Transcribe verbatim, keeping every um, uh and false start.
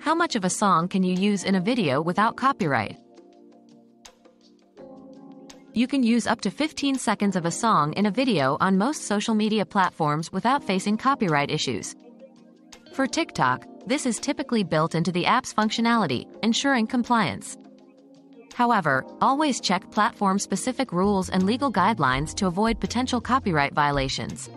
How much of a song can you use in a video without copyright? You can use up to fifteen seconds of a song in a video on most social media platforms without facing copyright issues. For TikTok, this is typically built into the app's functionality, ensuring compliance. However, always check platform-specific rules and legal guidelines to avoid potential copyright violations.